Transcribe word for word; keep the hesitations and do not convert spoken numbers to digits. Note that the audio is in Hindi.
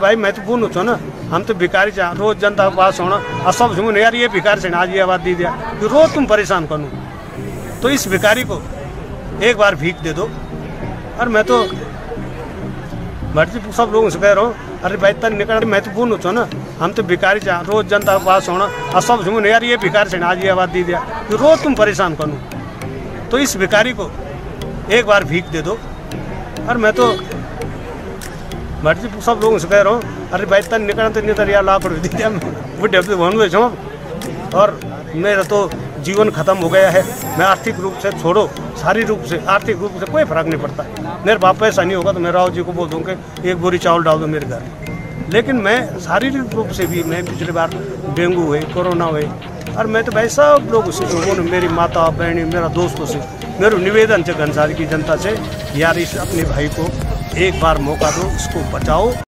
भाई महत्वपूर्ण हो ना, हम तो भिखारी चाह रोज जनता के पास होना और सब सुन यार ये भिखारी से आज ये आवाज दी दिया, रोज तुम परेशान करो, तो इस भिखारी को एक बार भीख दे दो। और मैं तो भर्ती सब लोगों से कह रहा हूँ, अरे भाई तन निकल महत्वपूर्ण हो ना, हम तो भिखारी चाह रोज जनता के पास होना और सब सुन यार ये भिखारी से आज ये आवाज दी दिया, रोज तुम परेशान करो, तो इस भिखारी को एक बार भीख दे दो। और मैं तो भर्ती सब लोगों से कह रहा हूँ, अरे भाई तन निकल तो नहीं यार लाख रुपये दी दिया बुढ़े वन छो, और मेरा तो जीवन खत्म हो गया है। मैं आर्थिक रूप से छोड़ो, शारीरिक रूप से आर्थिक रूप से कोई फर्क नहीं पड़ता। मेरे बाप पैसा नहीं होगा तो मैं राव जी को बोल दूँ कि एक बोरी चावल डाल दो मेरे घर, लेकिन मैं शारीरिक रूप से भी, मैं पिछली बार डेंगू हुए, कोरोना हुए, और मैं तो भाई सब लोगों से, लोगों ने, मेरी माता बहनी, मेरा दोस्तों से मेरा निवेदन है घनसारी की जनता से, यार इस अपने भाई को एक बार मौका दो, इसको बचाओ।